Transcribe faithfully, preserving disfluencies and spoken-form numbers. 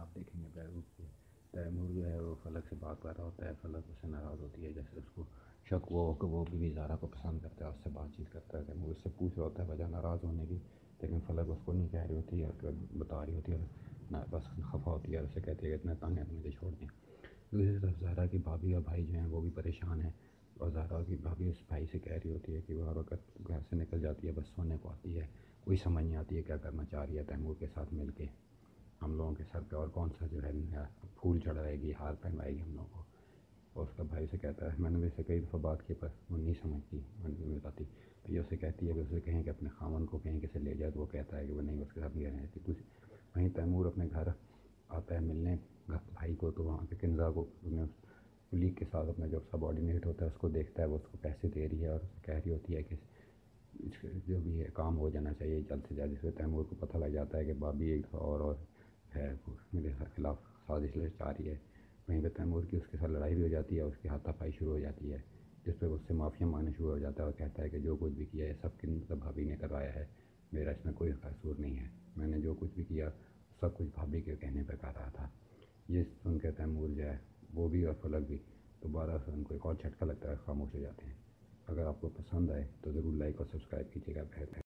آپ دیکھیں گے بیروت کے تیمور جو ہے وہ فلک سے بات کر رہا ہوتا ہے، فلک اس سے ناراض ہوتی ہے، جیسے اس کو شک وہ ہو کہ وہ بھی زہرا کو پسند کرتا ہے، اس سے بات چیت کرتا ہے، تیمور اس سے پوچھ رہا ہوتا ہے وجہ ناراض ہونے کی، لیکن فلک اس کو نہیں کہہ رہی ہوتی ہے، بتا رہی ہوتی ہے، نہ بس خفا ہوتی ہے، اسے کہتی ہے کہ اتنا تنگ ہے تو مجھے چھوڑ دیں۔ دوسری طرف زہرا کی بھابھی اور بھائی جو ہیں وہ بھی پریشان ہیں، اور زہرا کی بھابھی اس بھائی سے کہہ رہی ہوتی ہے کہ وہ ہر وقت گھر سے نکل جاتی ہے، بس سونے کو آتی ہے، کوئی سمجھ نہیں آتی ہے کیا کرنا چاہ رہی ہے تیمور کے ساتھ مل کے، ہم لوگوں کے سر پہ اور کون سا جو ہے پھول چڑھائے گی، ہار پہنوائے گی ہم لوگوں کو۔ اور اس کا بھائی سے کہتا ہے، میں نے بھی اسے کئی دفعہ بات کی پر وہ نہیں سمجھتی، میں نہیں بتاتی، تو یہ اسے کہتی ہے کہ اسے کہیں کہ اپنے خاوند کو کہیں کسے لے جائے، تو وہ کہتا ہے کہ وہ نہیں اس کے ساتھ نہیں رہتی کچھ۔ وہیں تیمور اپنے گھر آتا ہے ملنے بھائی کو، تو وہاں پہ کنزا کو کلیگ کے ساتھ اپنا جو سب آرڈینیٹ ہوتا ہے اس کو دیکھتا ہے، وہ اس کو پیسے دے رہی ہے اور کہہ رہی ہوتی ہے کہ جو بھی ہے کام ہو جانا چاہیے جلد سے جلد، جس سے تیمور کو پتہ لگ جاتا ہے کہ بھابھی ایک دفعہ اور اور ہے میرے خلاف سازش لچا رہی ہے۔ وہیں پہ تیمور کی اس کے ساتھ لڑائی بھی ہو جاتی ہے، اس کی ہاتھا پائی شروع ہو جاتی ہے، جس پہ اس سے معافیاں مانگنا شروع ہو جاتا ہے اور کہتا ہے کہ جو کچھ بھی کیا ہے سب کی مطلب بھابھی نے کروایا ہے، میرا اس میں کوئی قصور نہیں ہے، میں نے جو کچھ بھی کیا سب کچھ بھابھی کے کہنے پہ کر رہا تھا۔ یہ سن کے تیمور جو ہے وہ بھی اور فلک بھی دوبارہ سے ان کو ایک اور جھٹکا لگتا ہے، خاموش ہو جاتے ہیں۔ اگر آپ کو پسند آئے تو ضرور لائک اور سبسکرائب کیجیے گا۔